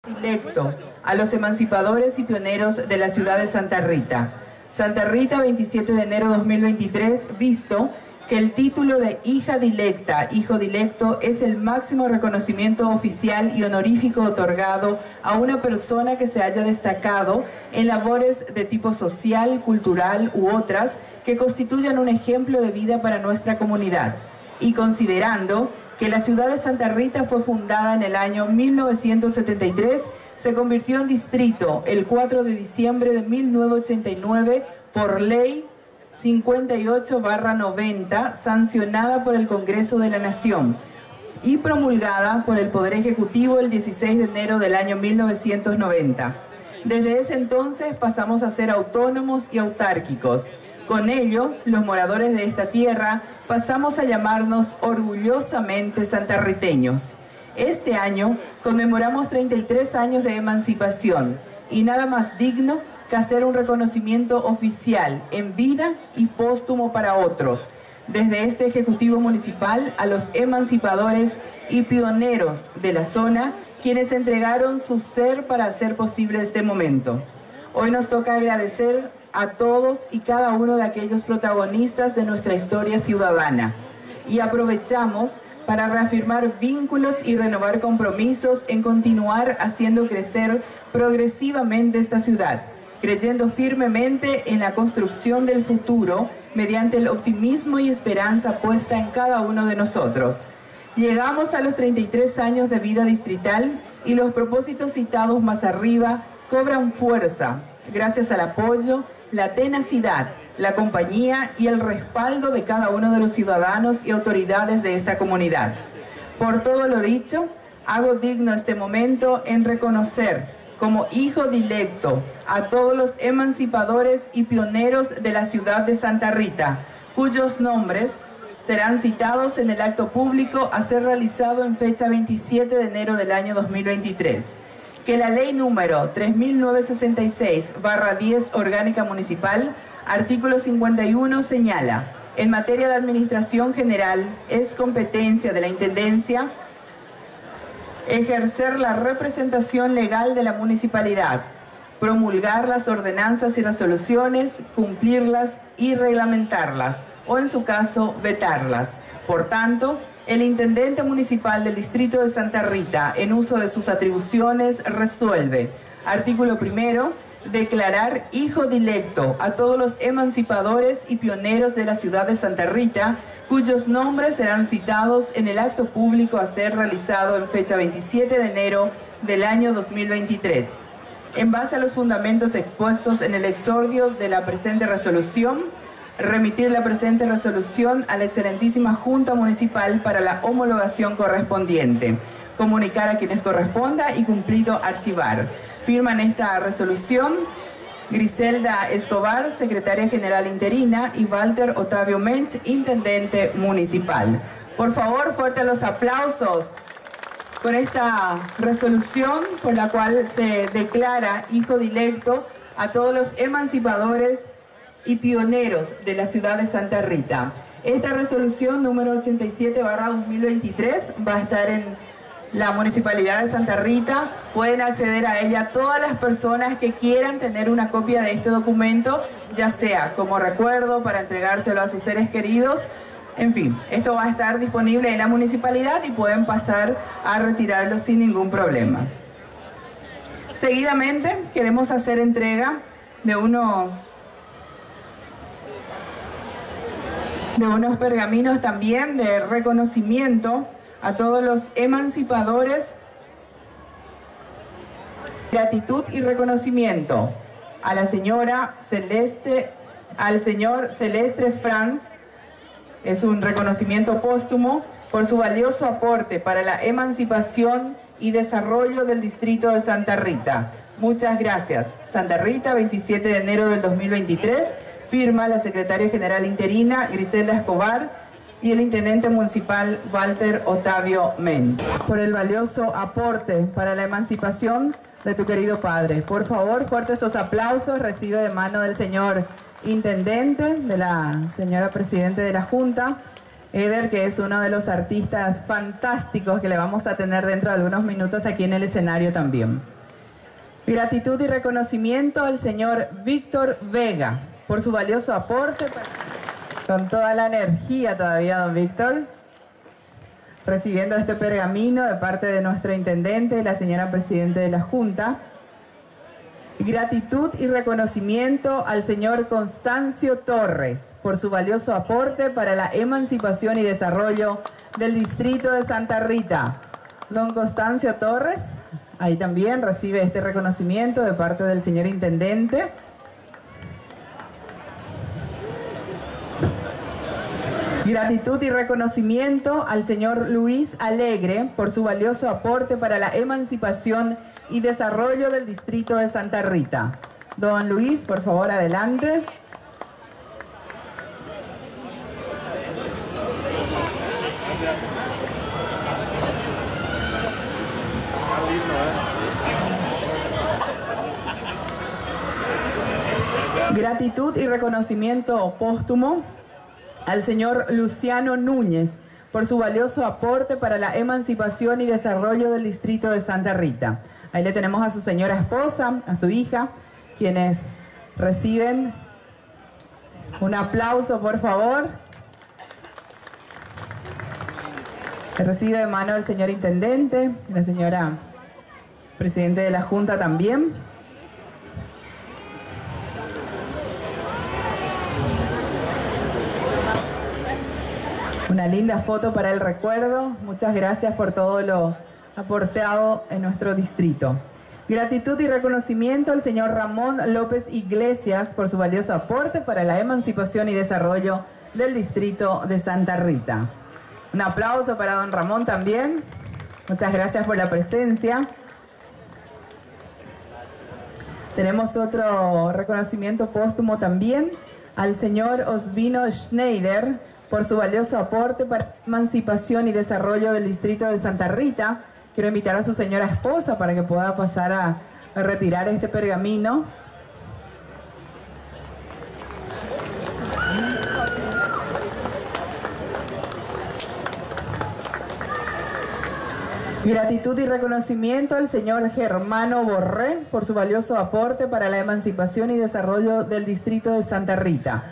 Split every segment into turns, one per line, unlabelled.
Electo a los emancipadores y pioneros de la ciudad de Santa Rita. Santa Rita, 27 de enero de 2023, visto que el título de hija dilecta, hijo dilecto, es el máximo reconocimiento oficial y honorífico otorgado a una persona que se haya destacado en labores de tipo social, cultural u otras que constituyan un ejemplo de vida para nuestra comunidad. Y considerando que la ciudad de Santa Rita fue fundada en el año 1973, se convirtió en distrito el 4 de diciembre de 1989 por ley 58/90, sancionada por el Congreso de la Nación y promulgada por el Poder Ejecutivo el 16 de enero del año 1990. Desde ese entonces pasamos a ser autónomos y autárquicos. Con ello, los moradores de esta tierra pasamos a llamarnos orgullosamente santarriteños. Este año conmemoramos 33 años de emancipación y nada más digno que hacer un reconocimiento oficial en vida y póstumo para otros, desde este Ejecutivo Municipal a los emancipadores y pioneros de la zona, quienes entregaron su ser para hacer posible este momento. Hoy nos toca agradecer a todos y cada uno de aquellos protagonistas de nuestra historia ciudadana y aprovechamos para reafirmar vínculos y renovar compromisos en continuar haciendo crecer progresivamente esta ciudad, creyendo firmemente en la construcción del futuro mediante el optimismo y esperanza puesta en cada uno de nosotros. Llegamos a los 33 años de vida distrital y los propósitos citados más arriba cobran fuerza gracias al apoyo, la tenacidad, la compañía y el respaldo de cada uno de los ciudadanos y autoridades de esta comunidad. Por todo lo dicho, hago digno este momento en reconocer como hijo dilecto a todos los emancipadores y pioneros de la ciudad de Santa Rita, cuyos nombres serán citados en el acto público a ser realizado en fecha 27 de enero del año 2023. Que la ley número 3966/10 orgánica municipal, artículo 51, señala: en materia de administración general es competencia de la Intendencia ejercer la representación legal de la municipalidad, promulgar las ordenanzas y resoluciones, cumplirlas y reglamentarlas, o en su caso, vetarlas. Por tanto, el intendente municipal del distrito de Santa Rita, en uso de sus atribuciones, resuelve: artículo primero, declarar hijo dilecto a todos los emancipadores y pioneros de la ciudad de Santa Rita, cuyos nombres serán citados en el acto público a ser realizado en fecha 27 de enero del año 2023. En base a los fundamentos expuestos en el exordio de la presente resolución, remitir la presente resolución a la excelentísima Junta Municipal para la homologación correspondiente, comunicar a quienes corresponda y cumplido archivar. Firman esta resolución Griselda Escobar, secretaria general interina, y Walter Otavio Menz, intendente municipal. Por favor, fuertes los aplausos con esta resolución por la cual se declara hijo dilecto a todos los emancipadores y pioneros de la ciudad de Santa Rita. Esta resolución número 87/2023 va a estar en la Municipalidad de Santa Rita. Pueden acceder a ella todas las personas que quieran tener una copia de este documento, ya sea como recuerdo para entregárselo a sus seres queridos. En fin, esto va a estar disponible en la municipalidad y pueden pasar a retirarlo sin ningún problema. Seguidamente queremos hacer entrega de unos pergaminos también de reconocimiento a todos los emancipadores. Gratitud y reconocimiento a la señora Celeste, al señor Celestre Franz. Es un reconocimiento póstumo por su valioso aporte para la emancipación y desarrollo del distrito de Santa Rita. Muchas gracias. Santa Rita, 27 de enero del 2023. Firma la secretaria general interina Griselda Escobar y el intendente municipal Walter Otavio Menz, por el valioso aporte para la emancipación de tu querido padre. Por favor, fuertes esos aplausos. Recibe de mano del señor intendente, de la señora presidente de la Junta, Eder, que es uno de los artistas fantásticos que le vamos a tener dentro de algunos minutos aquí en el escenario también. Gratitud y reconocimiento al señor Víctor Vega por su valioso aporte. Con toda la energía todavía, don Víctor, recibiendo este pergamino de parte de nuestro intendente y la señora presidente de la Junta. Gratitud y reconocimiento al señor Constancio Torres por su valioso aporte para la emancipación y desarrollo del distrito de Santa Rita. Don Constancio Torres, ahí también recibe este reconocimiento de parte del señor intendente. Gratitud y reconocimiento al señor Luis Alegre por su valioso aporte para la emancipación y desarrollo del distrito de Santa Rita. Don Luis, por favor, adelante. Gratitud y reconocimiento póstumo al señor Luciano Núñez por su valioso aporte para la emancipación y desarrollo del distrito de Santa Rita. Ahí le tenemos a su señora esposa, a su hija, quienes reciben un aplauso, por favor. Se recibe de mano el señor intendente, la señora presidente de la Junta también. Una linda foto para el recuerdo. Muchas gracias por todo lo aportado en nuestro distrito. Gratitud y reconocimiento al señor Ramón López Iglesias por su valioso aporte para la emancipación y desarrollo del distrito de Santa Rita. Un aplauso para don Ramón también. Muchas gracias por la presencia. Tenemos otro reconocimiento póstumo también al señor Osvino Schneider por su valioso aporte para la emancipación y desarrollo del distrito de Santa Rita. Quiero invitar a su señora esposa para que pueda pasar a retirar este pergamino. Gratitud y reconocimiento al señor Germano Borré por su valioso aporte para la emancipación y desarrollo del distrito de Santa Rita.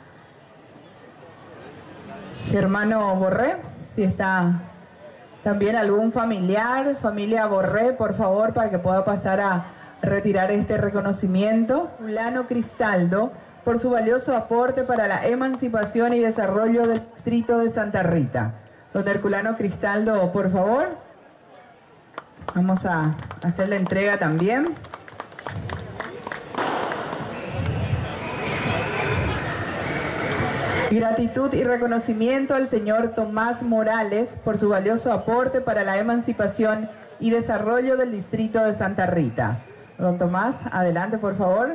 Germano Borré, si está también algún familia Borré, por favor, para que pueda pasar a retirar este reconocimiento. Herculano Cristaldo, por su valioso aporte para la emancipación y desarrollo del distrito de Santa Rita. Don Herculano Cristaldo, por favor. Vamos a hacer la entrega también. Gratitud y reconocimiento al señor Tomás Morales por su valioso aporte para la emancipación y desarrollo del distrito de Santa Rita. Don Tomás, adelante, por favor.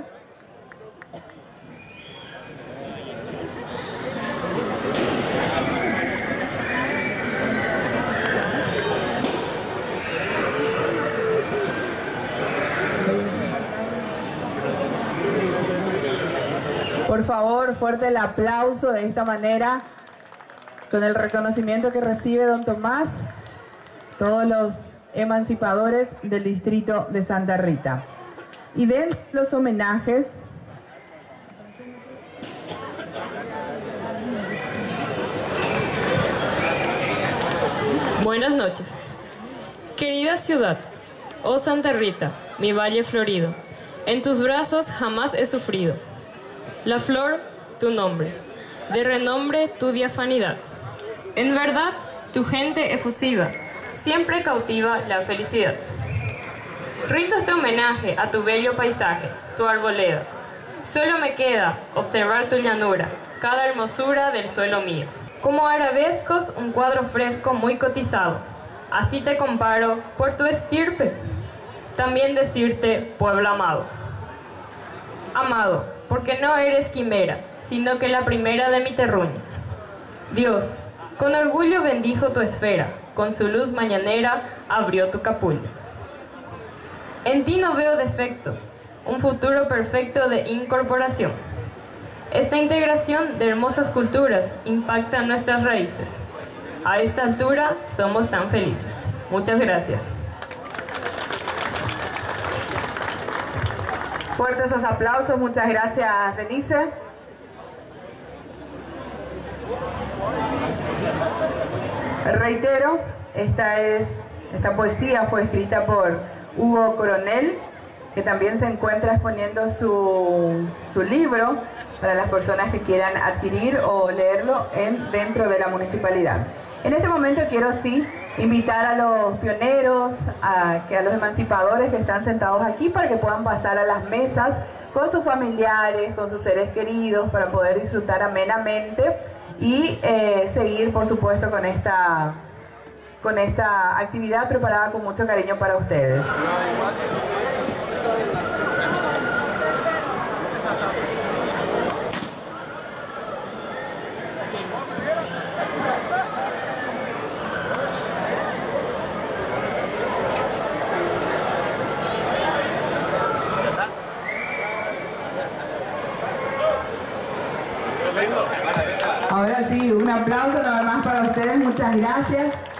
Por favor, fuerte el aplauso de esta manera, con el reconocimiento que recibe don Tomás, todos los emancipadores del distrito de Santa Rita. Y de los homenajes,
buenas noches. Querida ciudad, oh Santa Rita, mi valle florido, en tus brazos jamás he sufrido. La flor, tu nombre, de renombre tu diafanidad. En verdad, tu gente efusiva, siempre cautiva la felicidad. Rindo este homenaje a tu bello paisaje, tu arboleda. Solo me queda observar tu llanura, cada hermosura del suelo mío. Como arabescos, un cuadro fresco muy cotizado. Así te comparo por tu estirpe. También decirte, pueblo amado. Amado, porque no eres quimera, sino que la primera de mi terruño. Dios, con orgullo bendijo tu esfera, con su luz mañanera abrió tu capullo. En ti no veo defecto, un futuro perfecto de incorporación. Esta integración de hermosas culturas impacta nuestras raíces. A esta altura somos tan felices. Muchas gracias.
Fuertes esos aplausos, muchas gracias, Denise. Reitero, esta poesía fue escrita por Hugo Coronel, que también se encuentra exponiendo su libro para las personas que quieran adquirir o leerlo dentro de la municipalidad. En este momento quiero invitar a los pioneros, a los emancipadores que están sentados aquí para que puedan pasar a las mesas con sus familiares, con sus seres queridos, para poder disfrutar amenamente y seguir, por supuesto, con esta actividad preparada con mucho cariño para ustedes. Ahora sí, un aplauso nada más para ustedes, muchas gracias.